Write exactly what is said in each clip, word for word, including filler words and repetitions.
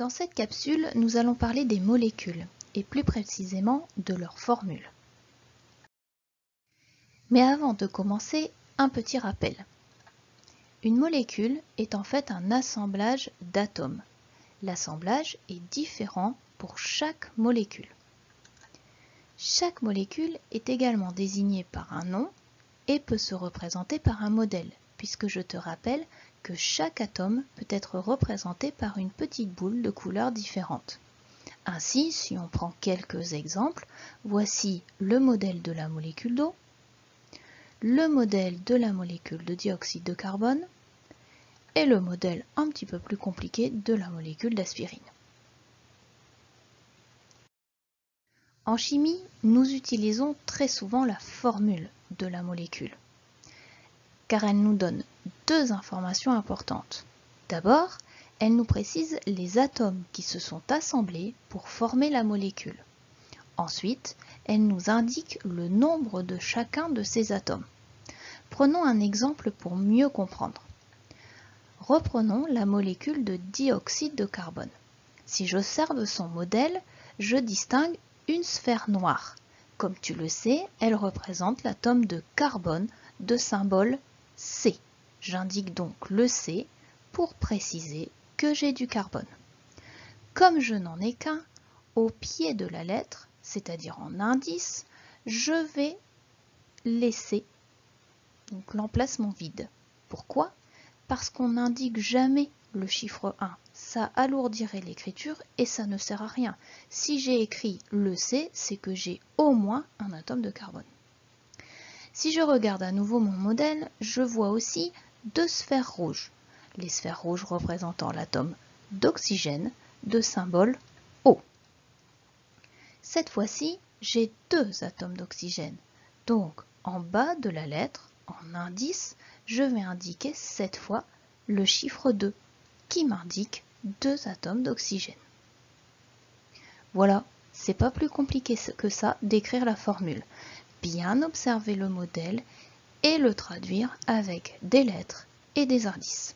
Dans cette capsule, nous allons parler des molécules, et plus précisément de leurs formules. Mais avant de commencer, un petit rappel. Une molécule est en fait un assemblage d'atomes. L'assemblage est différent pour chaque molécule. Chaque molécule est également désignée par un nom et peut se représenter par un modèle, puisque je te rappelle que chaque atome peut être représenté par une petite boule de couleurs différentes. Ainsi, si on prend quelques exemples, voici le modèle de la molécule d'eau, le modèle de la molécule de dioxyde de carbone et le modèle un petit peu plus compliqué de la molécule d'aspirine. En chimie, nous utilisons très souvent la formule de la molécule, car elle nous donne deux informations importantes. D'abord, elle nous précise les atomes qui se sont assemblés pour former la molécule. Ensuite, elle nous indique le nombre de chacun de ces atomes. Prenons un exemple pour mieux comprendre. Reprenons la molécule de dioxyde de carbone. Si j'observe son modèle, je distingue une sphère noire. Comme tu le sais, elle représente l'atome de carbone de symbole C. J'indique donc le C pour préciser que j'ai du carbone. Comme je n'en ai qu'un, au pied de la lettre, c'est-à-dire en indice, je vais laisser l'emplacement vide. Pourquoi? Parce qu'on n'indique jamais le chiffre un. Ça alourdirait l'écriture et ça ne sert à rien. Si j'ai écrit le C, c'est que j'ai au moins un atome de carbone. Si je regarde à nouveau mon modèle, je vois aussi deux sphères rouges. Les sphères rouges représentant l'atome d'oxygène de symbole O. Cette fois-ci, j'ai deux atomes d'oxygène. Donc, en bas de la lettre, en indice, je vais indiquer cette fois le chiffre deux, qui m'indique deux atomes d'oxygène. Voilà, c'est pas plus compliqué que ça d'écrire la formule. Bien observer le modèle et le traduire avec des lettres et des indices.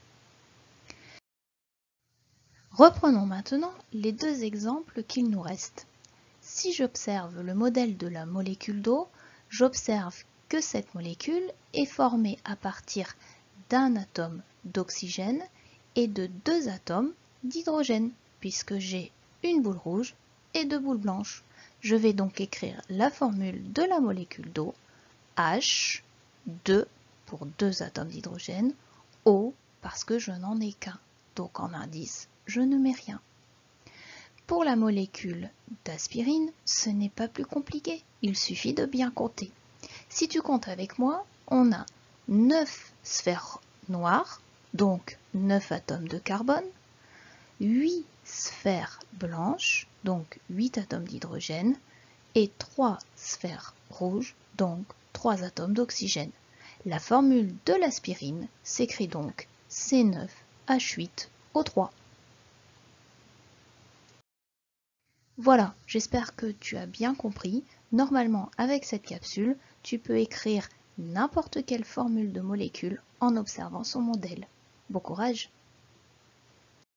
Reprenons maintenant les deux exemples qu'il nous reste. Si j'observe le modèle de la molécule d'eau, j'observe que cette molécule est formée à partir d'un atome d'oxygène et de deux atomes d'hydrogène, puisque j'ai une boule rouge et deux boules blanches. Je vais donc écrire la formule de la molécule d'eau, H, deux pour deux atomes d'hydrogène, O parce que je n'en ai qu'un, donc en indice, je ne mets rien. Pour la molécule d'aspirine, ce n'est pas plus compliqué, il suffit de bien compter. Si tu comptes avec moi, on a neuf sphères noires, donc neuf atomes de carbone, huit sphères blanches, donc huit atomes d'hydrogène, et trois sphères rouges, donc trois atomes d'oxygène. La formule de l'aspirine s'écrit donc C neuf H huit O trois. Voilà, j'espère que tu as bien compris. Normalement, avec cette capsule, tu peux écrire n'importe quelle formule de molécule en observant son modèle. Bon courage!